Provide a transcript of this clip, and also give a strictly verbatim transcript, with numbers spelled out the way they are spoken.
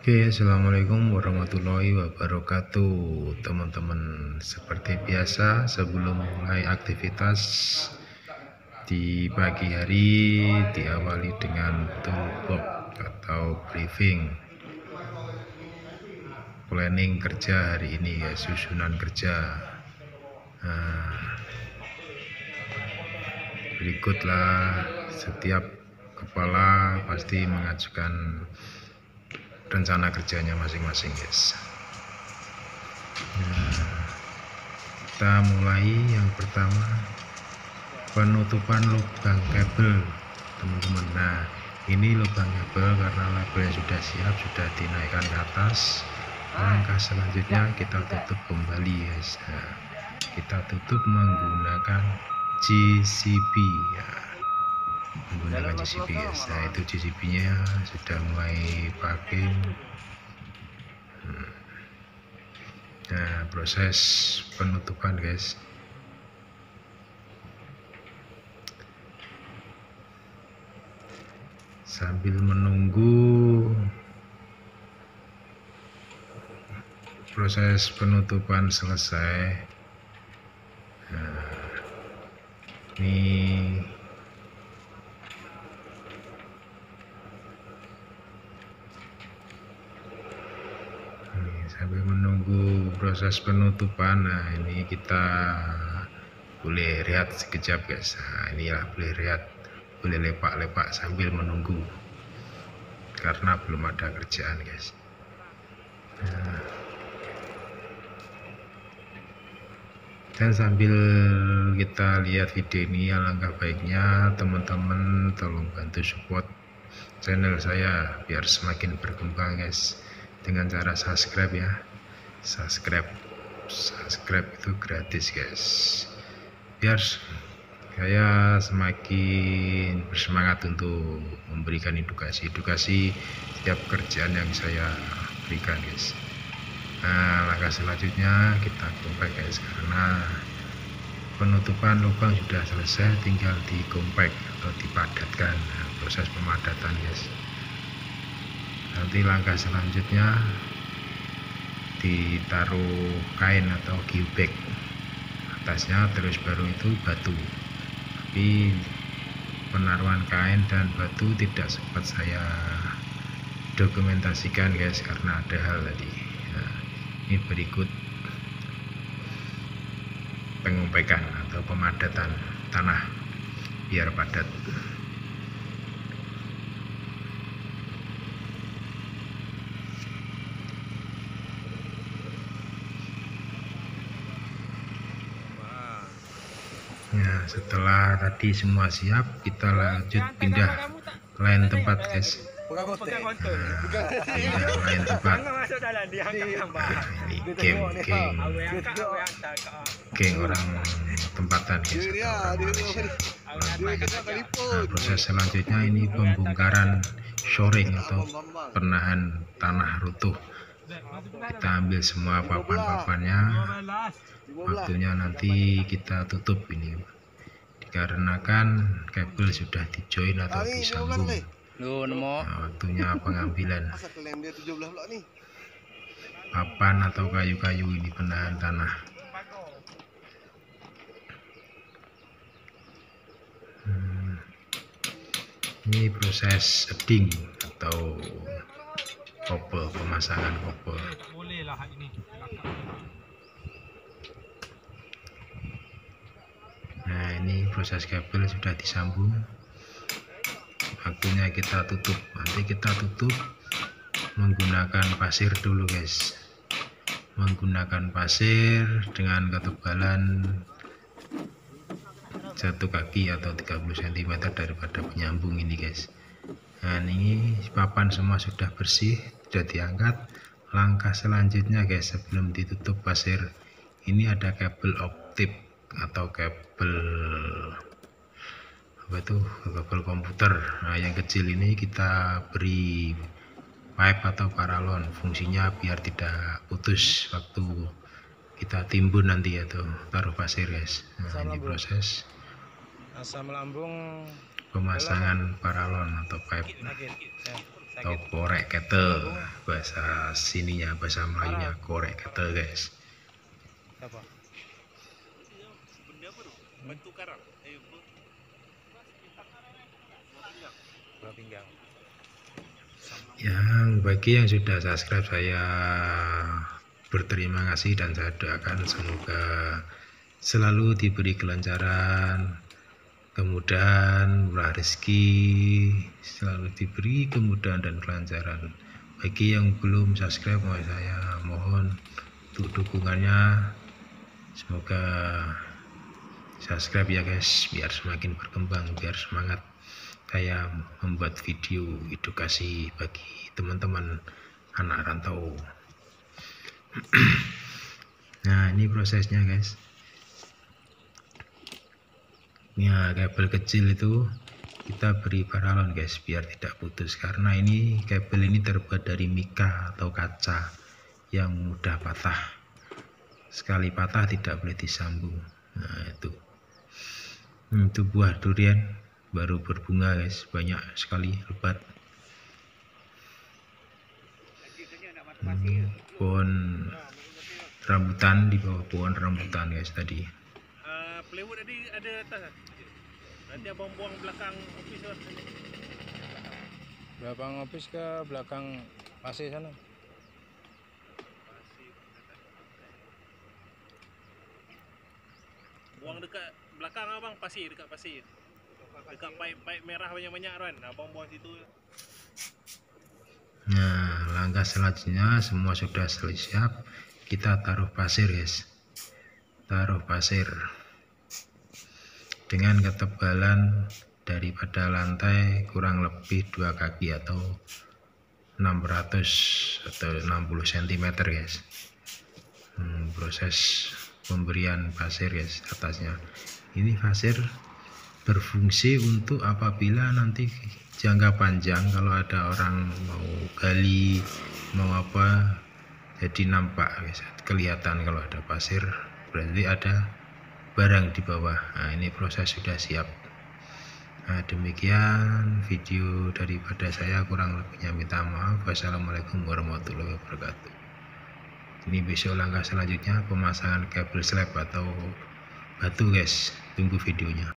Oke, assalamualaikum warahmatullahi wabarakatuh, teman-teman. Seperti biasa, sebelum mulai aktivitas di pagi hari, diawali dengan toolbox atau briefing planning kerja hari ini, ya, susunan kerja. Nah, berikutlah setiap kepala pasti mengajukan rencana kerjanya masing-masing, guys. Nah, kita mulai yang pertama, penutupan lubang kabel, teman-teman. Nah, ini lubang kabel karena labelnya sudah siap, sudah dinaikkan ke atas. Langkah selanjutnya kita tutup kembali, guys. Nah, kita tutup menggunakan G C B, ya, menggunakan G C B, guys. Nah, itu G C B nya sudah mulai packing. Nah, proses penutupan, guys. Sambil menunggu proses penutupan selesai, nah, ini sambil menunggu proses penutupan. Nah, ini kita boleh lihat sekejap, guys. Nah, inilah boleh lihat, boleh lepak-lepak sambil menunggu karena belum ada kerjaan, guys. Nah, dan sambil kita lihat video ini, alangkah baiknya teman-teman tolong bantu support channel saya biar semakin berkembang, guys, dengan cara subscribe, ya. Subscribe subscribe itu gratis, guys, biar saya semakin bersemangat untuk memberikan edukasi-edukasi setiap kerjaan yang saya berikan, guys. Nah, langkah selanjutnya kita compact, guys, karena penutupan lubang sudah selesai, tinggal di compact atau dipadatkan. Nah, proses pemadatan, guys. Nanti langkah selanjutnya ditaruh kain atau geobag atasnya, terus baru itu batu. Tapi penaruhan kain dan batu tidak sempat saya dokumentasikan, guys, karena ada hal tadi. Nah, ini berikut pengumpekan atau pemadatan tanah biar padat. Nah, setelah tadi semua siap, kita lanjut pindah lain tempat, guys. Nah, pindah lain tempat. Nah, ini geng geng geng orang tempatan, guys, orang Malaysia. Nah, proses selanjutnya ini pembongkaran shoring atau penahan tanah runtuh. Kita ambil semua papan-papannya, waktunya nanti kita tutup ini dikarenakan kabel sudah dijoin atau disambung. Nah, waktunya pengambilan papan atau kayu-kayu ini penahan tanah. Hmm, ini proses shading atau kopel, pemasangan kopel. Nah, ini proses kabel sudah disambung, waktunya kita tutup. Nanti kita tutup menggunakan pasir dulu, guys, menggunakan pasir dengan ketebalan satu kaki atau tiga puluh sentimeter daripada penyambung ini, guys. Nah, ini papan semua sudah bersih, sudah diangkat. Langkah selanjutnya, guys, sebelum ditutup pasir, ini ada kabel optik atau kabel apa itu, kabel komputer. Nah, yang kecil ini kita beri pipe atau paralon, fungsinya biar tidak putus waktu kita timbun nanti atau taruh pasir, guys. Nah, ini proses asam lambung pemasangan paralon atau pipe. atau korek kete bahasa sininya, bahasa Melayunya korek kete guys. Yang bagi yang sudah subscribe saya berterima kasih dan saya doakan semoga selalu diberi kelancaran, kemudahan, murah rezeki, selalu diberi kemudahan dan kelancaran. Bagi yang belum subscribe, saya mohon untuk dukungannya, semoga subscribe ya guys, biar semakin berkembang, biar semangat saya membuat video edukasi bagi teman-teman anak rantau. Nah, ini prosesnya guys. Ya, kabel kecil itu kita beri paralon guys biar tidak putus, karena ini kabel ini terbuat dari mika atau kaca yang mudah patah. Sekali patah tidak boleh disambung. Nah, itu itu buah durian baru berbunga guys, banyak sekali lebat. Ini pohon rambutan, di bawah pohon rambutan guys tadi. Uh, plywood tadi ada atas. Nanti abang buang belakang ofis lah. Belakang ofis ke belakang pasir sana. Buang dekat belakang abang, pasir, dekat pasir. Dekat paip-paip merah banyak-banyak kan. Abang buang situ. Nah, langkah selanjutnya semua sudah siap, kita taruh pasir guys. Taruh pasir dengan ketebalan daripada lantai kurang lebih dua kaki atau enam ratus atau enam puluh sentimeter guys. hmm, Proses pemberian pasir guys atasnya. Ini pasir berfungsi untuk apabila nanti jangka panjang kalau ada orang mau gali mau apa, jadi nampak guys, kelihatan kalau ada pasir berarti ada barang di bawah. Nah, ini proses sudah siap. Nah, demikian video daripada saya, kurang lebihnya minta maaf. Wassalamualaikum warahmatullahi wabarakatuh. Ini besok langkah selanjutnya pemasangan kabel slab atau batu guys, tunggu videonya.